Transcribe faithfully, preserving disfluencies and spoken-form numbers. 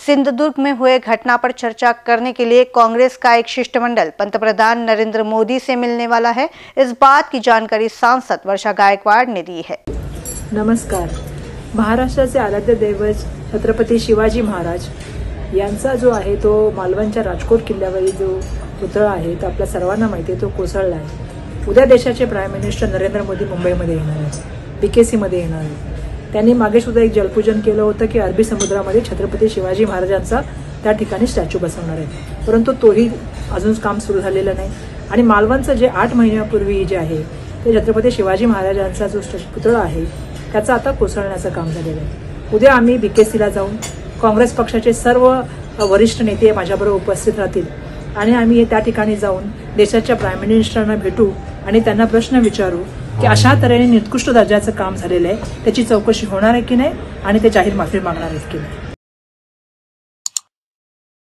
सिंधुदुर्ग में हुए घटना पर चर्चा करने के लिए कांग्रेस का एक शिष्टमंडल पंतप्रधान नरेंद्र मोदी से मिलने वाला है। इस बात की जानकारी सांसद वर्षा गायकवाड ने दी है। नमस्कार। महाराष्ट्राचे आराध्य दैवत छत्रपती शिवाजी महाराज यांचा जो आहे तो मालवणच्या राजकोट किल्ल्यावरील जो पुतळा आहे तो आपल्या सर्वांना माहिती आहे, तो कोसळला आहे। उद्या देशाचे प्राईम मिनिस्टर नरेंद्र मोदी मुंबईमध्ये येणार आहेत, बीकेसी मध्ये येणार आहेत। त्यांनी मागे सुद्धा एक जलपूजन केलं होतं की अरबी समुद्रामध्ये छत्रपती शिवाजी महाराजांचा त्या ठिकाणी स्टॅच्यू बसवणार आहे, परंतु तोही अजून काम सुरू झालेलं नाही। आणि मालवणचं जे आठ महिन्यापूर्वी जे आहे ते छत्रपती शिवाजी महाराजांचा जो पुतळा आहे त्याचा आता कोसळण्याचं काम झालेलं आहे। उद्या आम्ही बीकेसीला जाऊन काँग्रेस पक्षाचे सर्व वरिष्ठ नेते माझ्याबरोबर उपस्थित राहतील आणि आम्ही त्या ठिकाणी जाऊन देशाच्या प्राईम मिनिस्टरांना भेटू आणि त्यांना प्रश्न विचारू की अशा तऱ्हेने निकृष्ट दर्जाचं काम झालेलं आहे, त्याची चौकशी होणार आहे की नाही आणि ते जाहीर माफी मागणार आहेत की नाही।